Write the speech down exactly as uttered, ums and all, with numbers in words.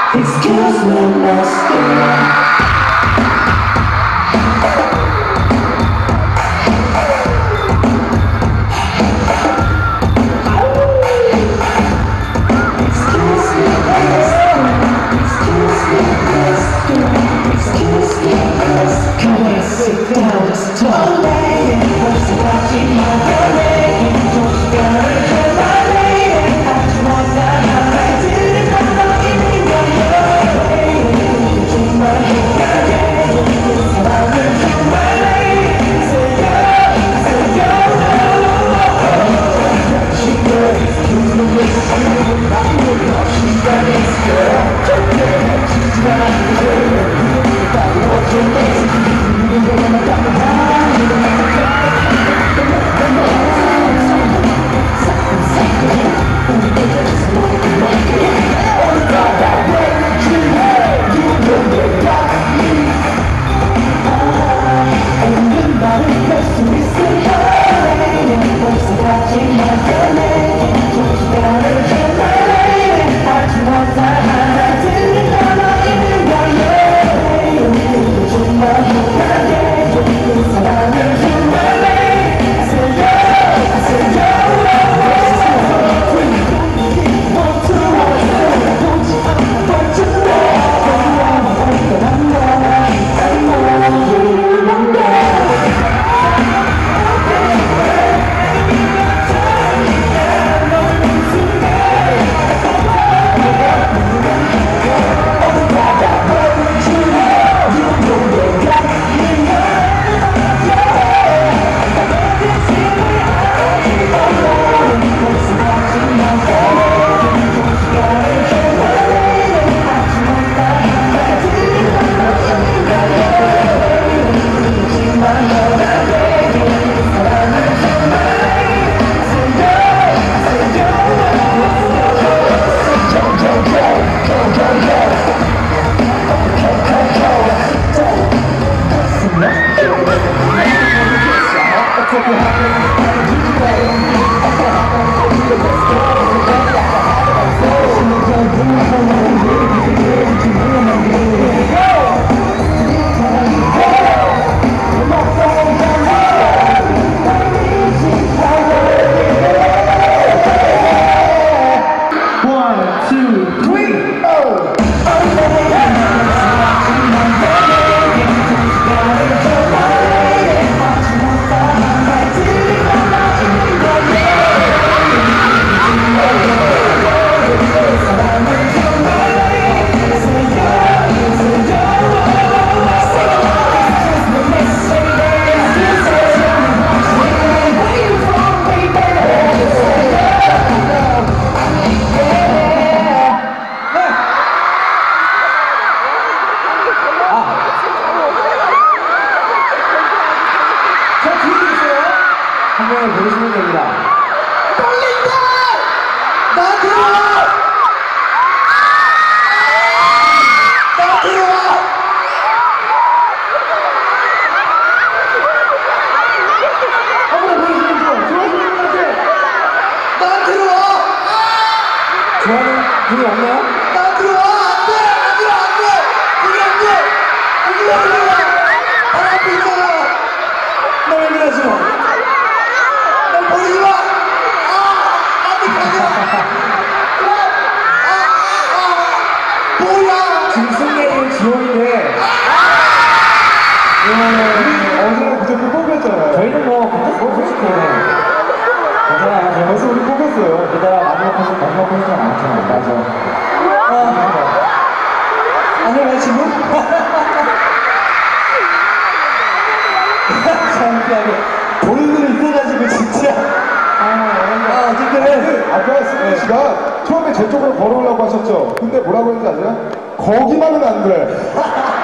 Excuse me, mister. 한 명을 부르시면 됩니다. 떨린다! 나 들어와! 나 들어와! 한 번 부르시면 돼요. 좋아하시는 분한테. 나 들어와! 좋아하는 분이 없나요? 나 들어와! 안 돼! 아니야, 안 돼! 그게 안 돼! 그게 안 돼! 바로 앞에 있잖아! 너 예민하지 마. 날 버리지 마! 아! 안 돼, 가자! 아! 아! 아! 뭐야! 지금 승리의 지원인데. 어제는 무조건 뽑혔잖아요. 저희는 뭐 그때 뽑으시고. 괜찮아요. 제가 벌써 우리 뽑혔어요. 게다가 마지막 콘서트, 마지막 콘서트가 많잖아요. 맞아. 안녕하세요, 친구? 창피하게. 본인들이 있어가지고, 진짜. 아, 어쨌든. 아까 승민 씨가 처음에 제 쪽으로 걸어오려고 하셨죠? 근데 뭐라고 했는지 아세요? 거기만은 안 돼.